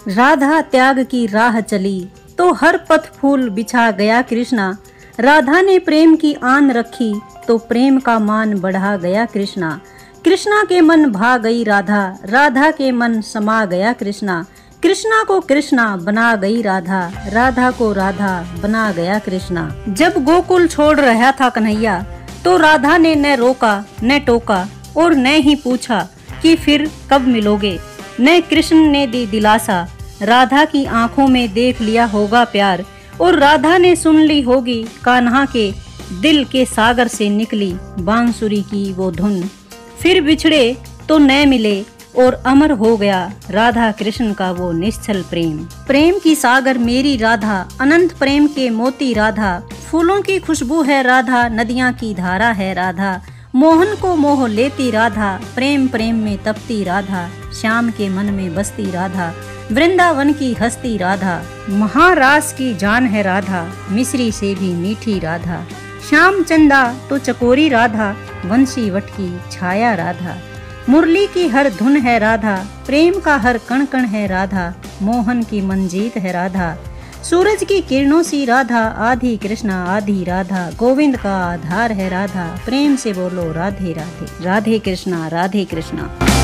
राधा त्याग की राह चली तो हर पथ फूल बिछा गया कृष्णा। राधा ने प्रेम की आन रखी तो प्रेम का मान बढ़ा गया कृष्णा। कृष्णा के मन भा गई राधा, राधा के मन समा गया कृष्णा। कृष्णा को कृष्णा बना गई राधा, राधा को राधा बना गया कृष्णा। जब गोकुल छोड़ रहा था कन्हैया तो राधा ने न रोका न टोका और न ही पूछा कि फिर कब मिलोगे। न कृष्ण ने दी दिलासा, राधा की आंखों में देख लिया होगा प्यार और राधा ने सुन ली होगी कान्हा के दिल के सागर से निकली बांसुरी की वो धुन। फिर बिछड़े तो न मिले और अमर हो गया राधा कृष्ण का वो निश्चल प्रेम। प्रेम की सागर मेरी राधा, अनंत प्रेम के मोती राधा। फूलों की खुशबू है राधा, नदियां की धारा है राधा। मोहन को मोह लेती राधा, प्रेम प्रेम में तपती राधा। श्याम के मन में बसती राधा, वृंदावन की हस्ती राधा। महारास की जान है राधा, मिश्री से भी मीठी राधा। श्याम चंदा तो चकोरी राधा, वंशी वट की छाया राधा। मुरली की हर धुन है राधा, प्रेम का हर कण कण है राधा। मोहन की मंजीत है राधा, सूरज की किरणों सी राधा। आधी कृष्णा आधी राधा, गोविंद का आधार है राधा। प्रेम से बोलो राधे राधे, राधे कृष्णा राधे कृष्णा।